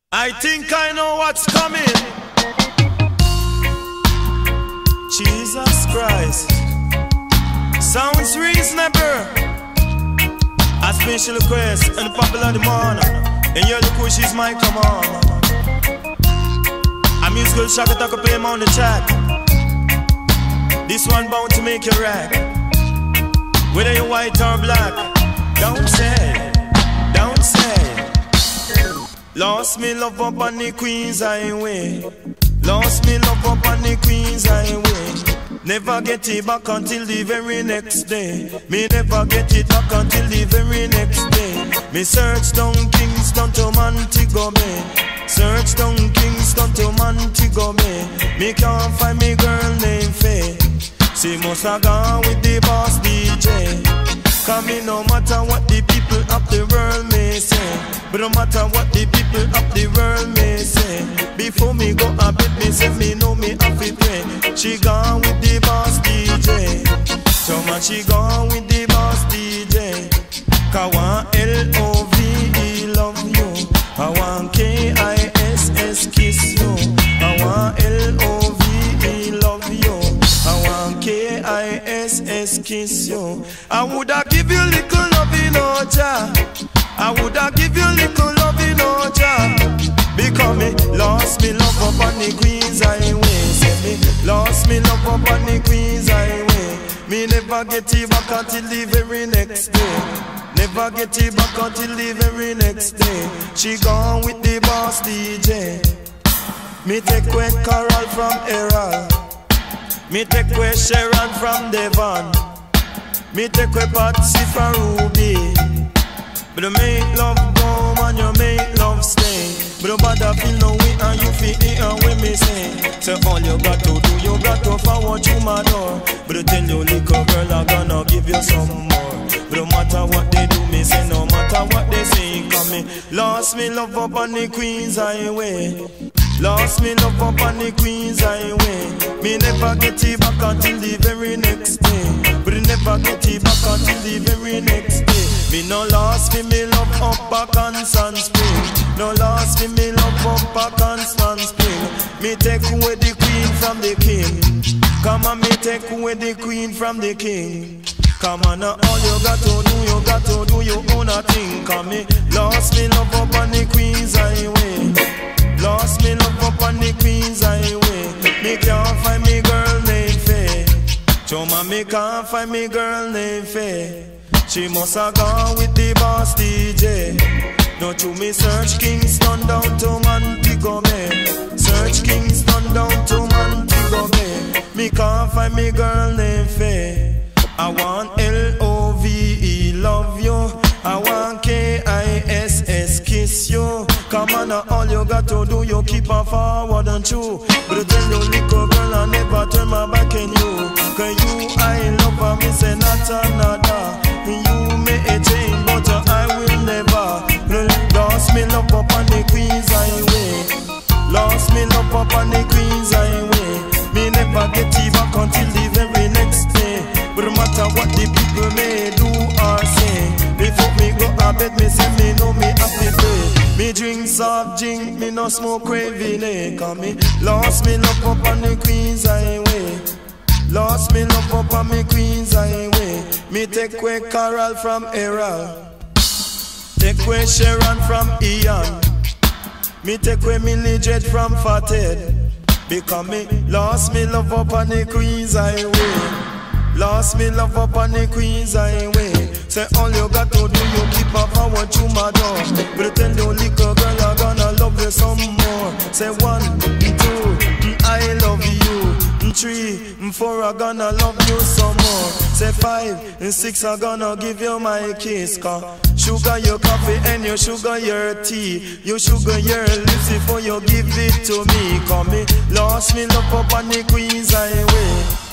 I think I know what's coming. Jesus Christ. Sounds reasonable. A special request and the popular demand. And you're the cool, she's my command. A musical shock attack play him on the track. This one bound to make you rack. Whether you're white or black, don't say, don't say. Lost me love up on the Queen's Highway. Lost me love up on the Queen's Highway. Never get it back until the very next day. Me never get it back until the very next day. Me search down Kingston to Montego Bay. Search down Kingston to Montego Bay. Me can't find me girl named Faye. She must have gone with the boss DJ. Cause me no matter what the people of the world may say, but no matter what the people of the world may say, before me go a bit me say me know me have to pray. She gone with the boss DJ. So much she gone with the boss DJ. Cause I want L-O-V-E love you. I want K-I-S-S kiss you. I want L-O-V-E love you. I want K-I-S-S kiss you. I woulda give you little love in Oja. I woulda give you little love in Oja. Because me lost me love up on the Queen's Highway. Say me lost me love up on the Queen's Highway. Me never get it back until the very next day. Never get it back until the very next day. She gone with the boss DJ. Me take away Carol from Errol. Me take away Sharon from Devon. Me take away Patsy from Ruby. But you make love go and you make love stay. But you bother feel no way and you feel it and when me say. So all you got to do, you got to forward you my door. But you tell your little girl I'm gonna give you some more. But no matter what they do, me say no matter what they say. Cause me lost me love up on the Queen's Highway. Lost me love up on the Queen's Highway. Me never get it back until the very next day. But you never get it back until the very next day. Me no lost me love up back on Sun Spring. No lost me love up back on Sun Spring. Me take away the Queen from the King. Come on, me take away the Queen from the King. Come on, now all you got to do your own thing. Come me lost me love up on the Queen's Highway. Lost me love up on the Queen's Highway. Me can't find me girl named Faye. Choma, me can't find me girl named Faye. She must have gone with the boss DJ. Don't you me search Kingston down to Montego Bay. Search Kingston down to Montego Bay. Me can't find me girl named Faye. I want L-O-V-E love you. I want K-I-S-S kiss you. Come on, now all you got to do, you keep on forward and true. But you tell your little girl I never turn my back on you. Cause you I love her, me say not another. You may change, but I will never. Lost me love up on the Queen's Highway. Lost me love up on the Queen's Highway. Me never get it back until the very next day. But no matter what the people may do or say, before me go a bed, me say me know me have to pay. Me drink soft drink, me no smoke craving. Cause me lost me love up on the Queen's Highway. Lost me love up on the Queen's Highway. Me take away Carol from Errol. Take away Sharon from Ian. Me take away Millie Jet from Fathead. Because me lost me love up on the Queen's Highway. Lost me love up on the Queen's Highway. Say all you got to do, you keep up forward to my door. But you tell your little girl I'm gonna love you some more. Say 1, 2, I love you. 3, 4, I'm gonna love you some more. Say 5 and 6, I'm gonna give you my kiss. Cause sugar your coffee and you sugar your tea. You sugar your lips before you give it to me. Cause me lost me love up on the Queen's Highway.